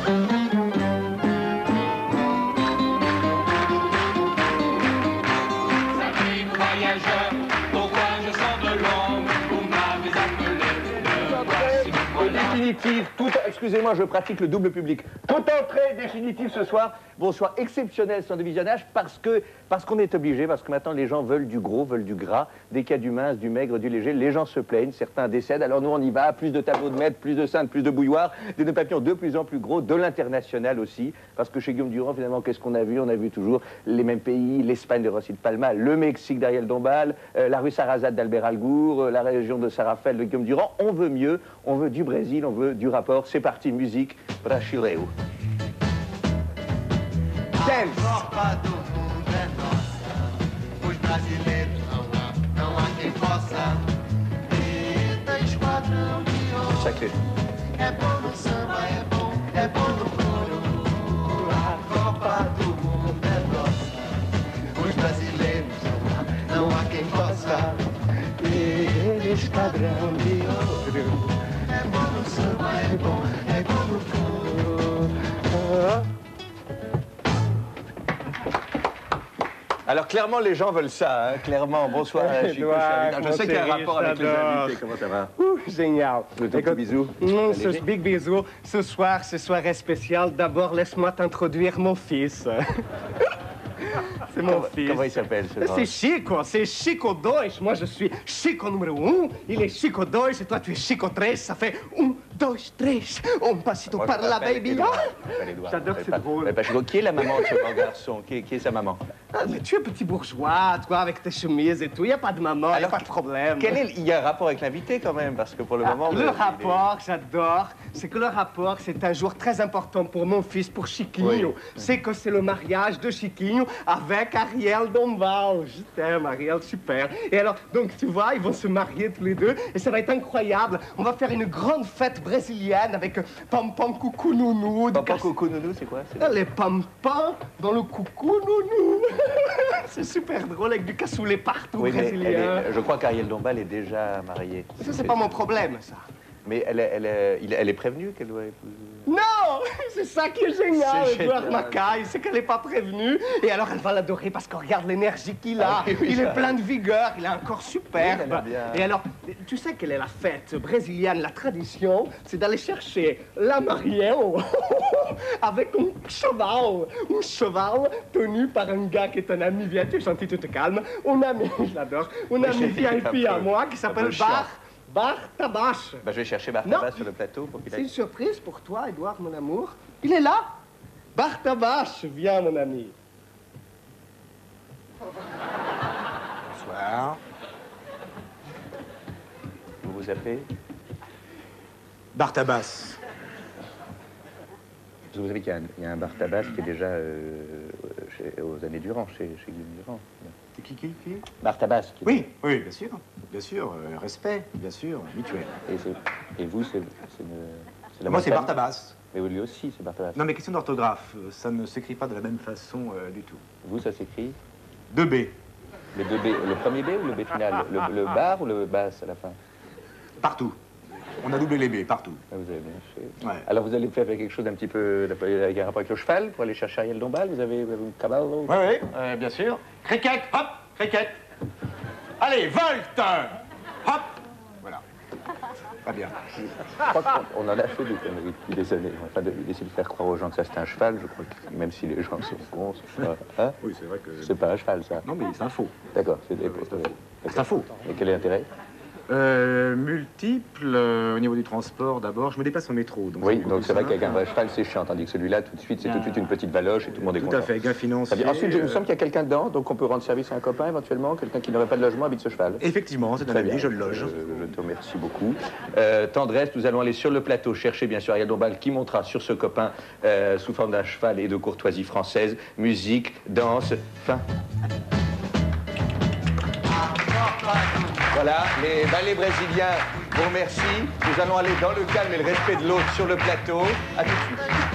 Voyageur, pourquoi je sors de l'ombre? Vous m'avez appelé le voici le voilà. Définitive, excusez-moi, je pratique le double public. Toute entrée définitive ce soir. Bonsoir exceptionnel sur le visionnage parce qu'on est obligé, parce que maintenant les gens veulent du gros, veulent du gras. Dès qu'il y a du mince, du maigre, du léger, les gens se plaignent, certains décèdent. Alors nous on y va, plus de tableaux de maître, plus de cintres, plus de bouilloires, des nœuds papillons de plus en plus gros, de l'international aussi. Parce que chez Guillaume Durand, finalement, qu'est-ce qu'on a vu? On a vu toujours les mêmes pays, l'Espagne de Rossi de Palma, le Mexique d'Ariel Dombal, la rue Sarrazate d'Albert Algour, la région de Saint-Raphaël de Guillaume Durand. On veut mieux, on veut du Brésil, on veut du rapport. C'est parti, musique, Brasileiro. A Copa do Mundo é nossa, os brasileiros não há quem possa. Grita esquadrão de ouro, Sacré. é bom no samba, é bom no coro. A Copa do Mundo é nossa, os brasileiros não há quem possa. Grita esquadrão de ouro, é bom no samba, é bom no coro. Alors clairement les gens veulent ça, hein, clairement. Bonsoir Chico. Je sais qu'il y a un rapport avec les invités, comment ça va? Génial. Le petit bisou. Ce big bisou. Ce soir est spécial. D'abord, laisse-moi t'introduire mon fils. C'est mon fils. Comment il s'appelle ce grand? C'est Chico 2. Moi, je suis Chico numéro 1. Il est Chico 2 et toi, tu es Chico 3. Ça fait 1, 2, 3. Un passito Moi, par la baby. J'adore, c'est drôle. Qui est la maman de ce grand garçon? Qui est sa maman? Ah, mais tu es petit bourgeois, toi, avec tes chemises et tout. Il n'y a pas de maman, il n'y a pas de problème. Il y a un rapport avec l'invité quand même, parce que pour le moment... Le rapport, j'adore, c'est que le rapport, c'est un jour très important pour mon fils, pour Chiquinho. Oui. C'est que c'est le mariage de Chiquinho avec Ariel Dombal. Je t'aime, Ariel, super. Et alors, donc, tu vois, ils vont se marier tous les deux, et ça va être incroyable. On va faire une grande fête brésilienne avec pam-pam coucou nounou. Pam-pam coucou nounou, c'est quoi? Les pam-pam dans le coucou nounou. C'est super drôle avec du cassoulet partout, oui, brésilien. Je crois qu'Ariel Dombal est déjà mariée. Ça, c'est pas mon problème, ça. Mais elle est prévenue qu'elle doit épouser... Non! C'est ça qui est génial, Edouard Mackay, c'est qu'elle n'est pas prévenue. Et alors, elle va l'adorer parce qu'on regarde l'énergie qu'il a. Oui, il est plein de vigueur, il a un corps superbe. Oui, et alors, tu sais quelle est la fête brésilienne, la tradition? C'est d'aller chercher la mariée avec un cheval tenu par un gars qui est un ami. Viens, tu es gentil, tu te calmes. Un ami, je l'adore, un ami VIP à moi qui s'appelle Bartabache. Je vais chercher Bartabache sur le plateau pour qu'il aille... C'est une surprise pour toi, Edouard, mon amour. Il est là. Bartabache, viens, mon ami. Bonsoir. Vous vous appelez? Bartabas. Vous savez qu'il y a un Bartabas qui est déjà aux années Durand, chez Guillaume Durand. Qui Bartabas. Oui, bien sûr, respect, bien sûr, mutuel. Et vous, c'est la Moi, c'est Bartabas. Mais lui aussi, c'est Bartabas. Non, mais question d'orthographe, ça ne s'écrit pas de la même façon du tout. Vous, ça s'écrit? 2B. Le 2B, le premier B ou le B final? Le bar ou le basse à la fin? Partout. On a doublé les B, partout. Ah, vous avez bien fait. Ouais. Alors, vous allez faire quelque chose d'un petit peu avec un rapport avec le cheval pour aller chercher Ariel Dombal? Vous avez un caballo? Oui, bien sûr. Cricket, hop, cricket. Allez, volte. Hop. Voilà. Très bien. Je crois qu'on en a fait des conneries depuis des années. Enfin, d'essayer de faire croire aux gens que ça c'est un cheval, je crois que même si les gens sont cons, c'est pas... Hein? Oui, c'est vrai que... C'est pas un cheval, ça. Non, mais c'est un faux. D'accord, c'est un faux. Et quel est l'intérêt? Multiple au niveau du transport d'abord. Je me déplace en métro. Donc oui, donc c'est vrai qu'avec un vrai cheval, c'est chiant, tandis que celui-là, tout de suite, c'est tout de suite une petite valoche et tout le monde est content. Tout à fait, gain financier. Ensuite, il me semble qu'il y a quelqu'un dedans, donc on peut rendre service à un copain éventuellement, quelqu'un qui n'aurait pas de logement habite ce cheval. Effectivement, c'est un ami, je le loge. Je te remercie beaucoup. Tendresse, nous allons aller sur le plateau chercher bien sûr Ariel Dombal qui montera sur ce copain sous forme d'un cheval et de courtoisie française. Musique, danse, fin. Voilà, les ballets brésiliens vous remercient. Nous allons aller dans le calme et le respect de l'autre sur le plateau. À tout de suite.